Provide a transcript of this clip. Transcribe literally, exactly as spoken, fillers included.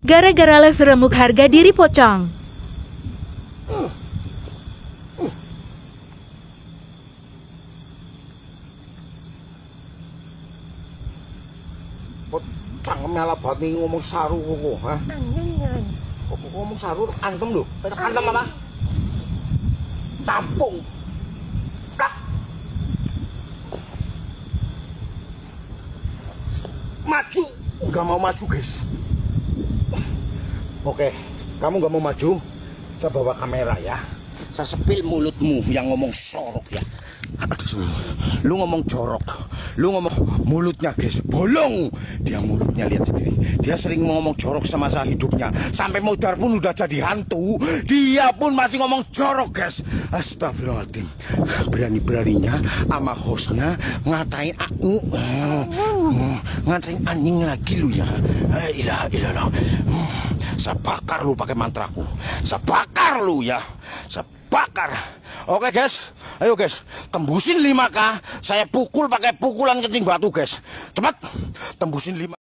Gara-gara live remuk harga diri pocong. Pocong malah bati ngomong saru kok, ha? Kok ngomong saru antem lho. Antem apa? Tampung. Tak. Maju. Enggak mau maju, guys. Oke, kamu nggak mau maju? Saya bawa kamera ya. Saya sepil mulutmu yang ngomong sorok ya. Aduh, lu ngomong jorok, lu ngomong mulutnya guys, bolong. Dia mulutnya lihat sendiri. Dia sering ngomong jorok sama saya hidupnya. Sampai modar pun udah jadi hantu. Dia pun masih ngomong jorok guys. Astagfirullahaladzim. Berani-beraninya sama hostnya ngatain aku, ngatain anjing lagi lu ya. Ilah ilah. Saya bakar lu pakai mantraku. Saya bakar lu ya. Saya bakar. Oke guys, ayo guys, tembusin lima K. Saya pukul pakai pukulan kencing batu guys. Cepat, tembusin lima K.